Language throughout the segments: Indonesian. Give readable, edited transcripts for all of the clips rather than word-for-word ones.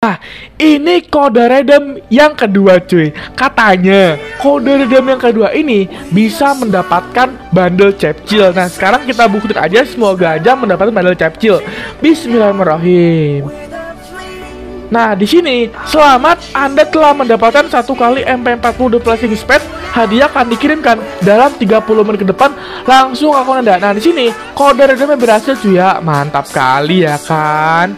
Nah, ini kode redeem yang kedua cuy. Katanya kode redeem yang kedua ini bisa mendapatkan bundle Cepcil. Nah, sekarang kita buktiin aja, semoga aja mendapatkan bundle Cepcil. Bismillahirrahmanirrahim. Nah, di sini selamat, Anda telah mendapatkan 1 kali MP40 Flashing Speed. Hadiah akan dikirimkan dalam 30 menit ke depan langsung akun Anda. Nah, di sini kode redeemnya berhasil cuy ya. Mantap kali ya kan?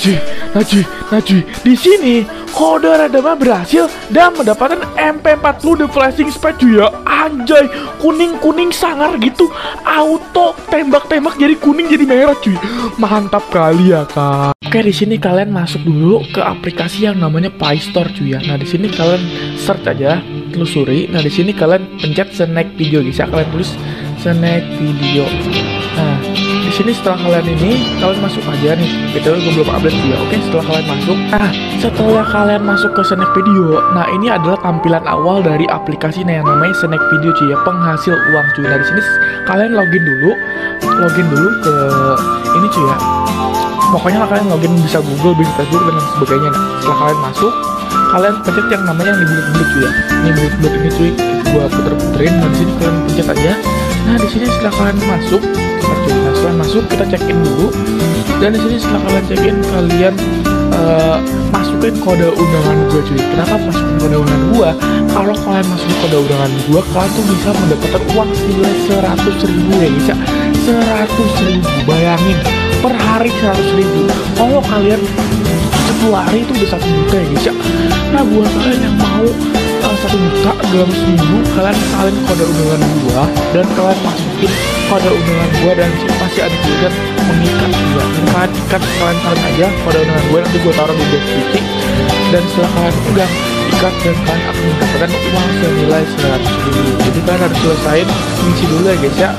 Nah cuy, di sini kode redeemnya berhasil dan mendapatkan MP40 The Flashing Speed cuy ya. Anjay, kuning sangar gitu, auto tembak jadi kuning jadi merah cuy. Mantap kali ya kan. Oke, di sini kalian masuk dulu ke aplikasi yang namanya Play Store cuy ya. Nah, di sini kalian search aja, telusuri. Nah, di sini kalian pencet snack video, bisa kalian tulis snack video. Nah, di sini setelah kalian masuk aja nih. Betul, gue belum update juga. Oke, setelah kalian masuk. Nah, setelah kalian masuk ke snack video, nah ini adalah tampilan awal dari aplikasi yang namanya snack video cuy ya, penghasil uang cuy. Nah, di sini kalian login dulu ke ini cuy ya. Pokoknya kalian login bisa Google, bisa Facebook dan sebagainya. Nah, setelah kalian masuk, kalian pencet yang namanya yang di bulut-bulut cuy ya. Ini bulut-bulut ini cuy, gua puter-puterin. Nah, di sini kalian pencet aja. Nah, di sini setelah kalian masuk, setelah masuk kita check in dulu. Dan di sini setelah kalian check in, kalian masukin kode undangan gua cuy. Kenapa masukin kode undangan gua? Kalau kalian masukin kode undangan gua, kalian tuh bisa mendapatkan uang senilai 100.000 ya guys ya. 100.000, bayangin per hari 100.000. Kalau kalian 10 hari itu udah 1 juta ya guys ya. Nah, buat kalian yang mau 1 juta dalam seminggu, kalian salin kode undangan gua dan kalian masukin kode undangan gua, dan pasti ada tulisan mengikat juga. Dan kalian ikat, kalian salin aja kode undangan gua, nanti gua taruh di deskripsi. Dan setelah kalian udah ikat, dan kalian akan mendapatkan uang senilai 100.000. Jadi kalian harus selesain misi dulu ya guys ya.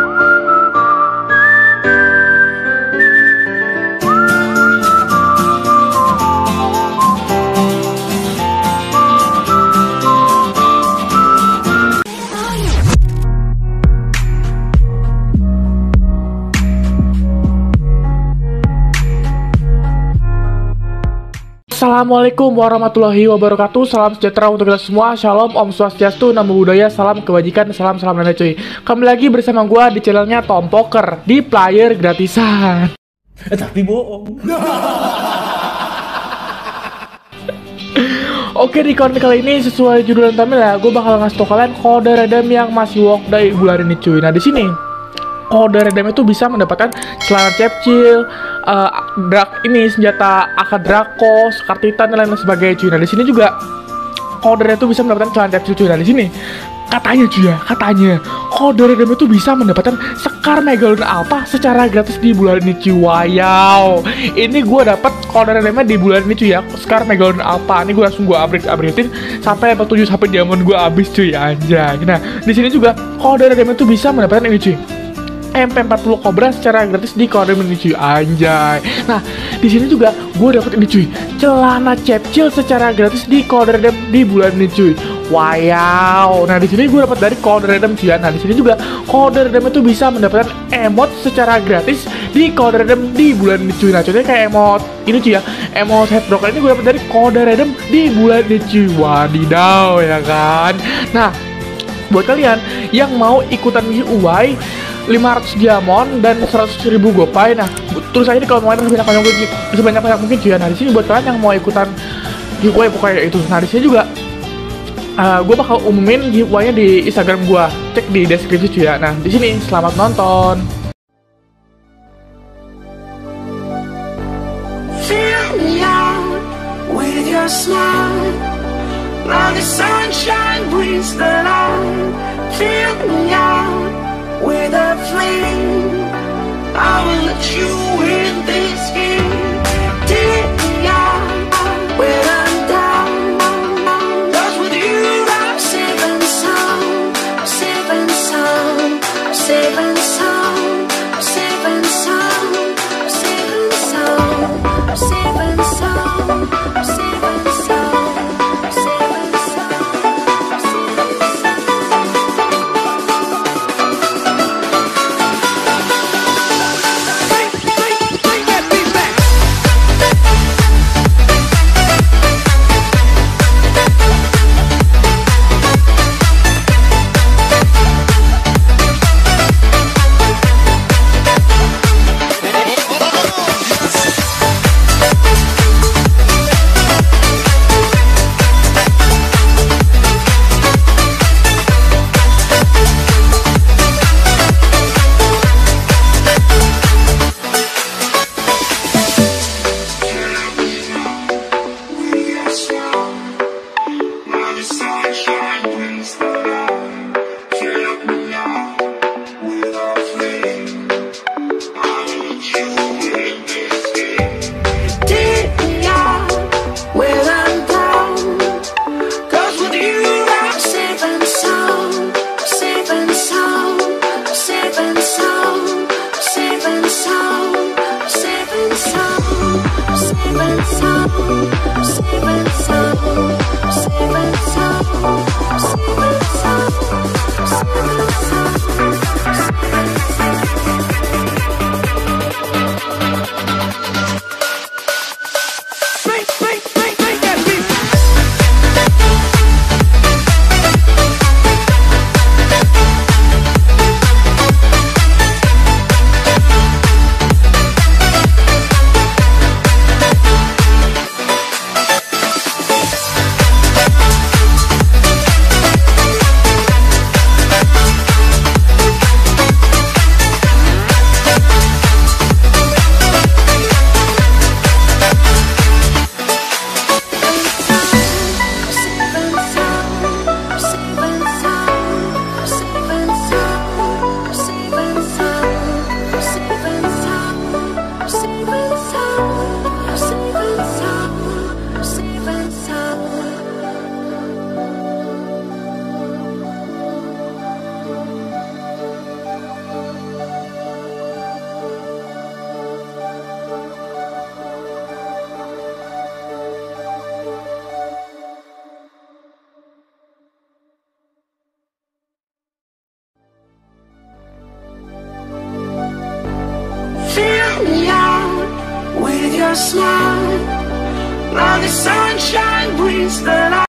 Assalamualaikum warahmatullahi wabarakatuh. Salam sejahtera untuk kita semua. Shalom, Om Swastiastu, Namo Buddhaya, salam kebajikan, salam nenek cuy. Kembali lagi bersama gua di channelnya Tom Poker di player gratisan. Tapi bohong. Oke, di konten kali ini sesuai judul dan thumbnail ya, gue bakal ngasih tau kalian kode redeem yang masih workday bulan ini cuy. Nah, di sini kode redeem itu bisa mendapatkan celana Cepcil, senjata AK Draco, Skartitan dan lain sebagainya cuy. Nah, di sini juga kode redeem itu bisa mendapatkan celana Cepcil cuy. Nah, di sini katanya cuy ya, kode redeem itu bisa mendapatkan Sekar Megalodon Alpha secara gratis di bulan ini cuy. Wow, ini gue dapat kode redeemnya di bulan ini cuy ya, Sekar Megalodon Alpha. Ini gue langsung upgradein sampai level 7 sampai diamond gue habis cuy, anjay. Nah, di sini juga kode redeem itu bisa mendapatkan ini cuy, MP40 Cobra secara gratis di kode ini cuy, anjay. Nah, di sini juga gue dapet ini cuy, celana Cepcil secara gratis di kode redeem di bulan ini cuy. Wow. Nah, di sini gue dapat dari kode redeem cuy ya. Nah, di sini juga kode redeem itu bisa mendapatkan emot secara gratis di kode redeem di bulan ini cuy. Nah, contohnya kayak emot ini cuy ya, emot head broker ini gue dapat dari kode redeem di bulan ini cuy. Wadidaw ya kan. Nah, buat kalian yang mau ikutan giveaway 500 diamond dan 100.000 gopay, nah tulis aja di kolom komentar sebanyak mungkin cuy ya. Nah, di sini buat kalian yang mau ikutan giveaway pokoknya itu. Nah, di sini juga gue bakal umumin giveaway-nya di Instagram gue, cek di deskripsi cuy ya. Nah, di sini selamat nonton. Fill me out with your smile, like the sunshine brings the light. Fill me out with a flame, I will let you in this game. Take me out when I'm down, 'cause with you I'm safe and sound. I'm safe and sound. I'm safe and sound. I'm safe and sound. I'm safe and sound. I'm safe and sound. I'm safe and sound. I'm safe and sound. Bring that beat back. with your smile. Now the sunshine brings the light.